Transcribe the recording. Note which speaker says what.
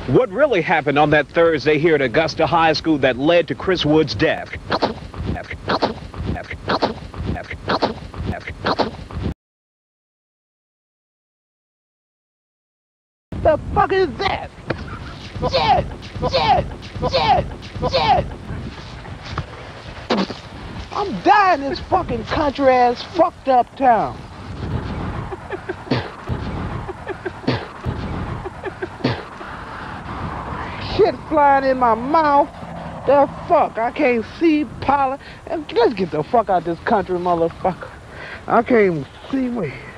Speaker 1: What really happened on that Thursday here at Augusta High School that led to Chris Wood's death?
Speaker 2: The fuck is that? Shit! Shit! Shit! Shit! I'm dying in this fucking country ass fucked up town. Shit flying in my mouth. The fuck? I can't see pollen. Let's get the fuck out of this country, motherfucker. I can't even see me.